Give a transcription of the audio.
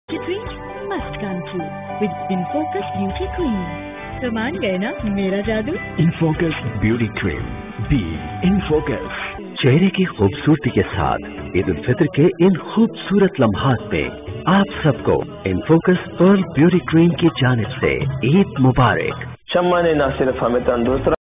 dreams must come true with Infocus Beauty Cream. तो मान गए ना मेरा जादू? Infocus Beauty Cream, be Infocus। चेहरे की खूबसूरती के साथ ईद उल फित्र के इन खूबसूरत लम्हात में आप सबको Infocus पर्ल ब्यूटी क्रीम की जानिब से ईद मुबारक। शम्मा ने न सिर्फ हमें तंदुरुस्त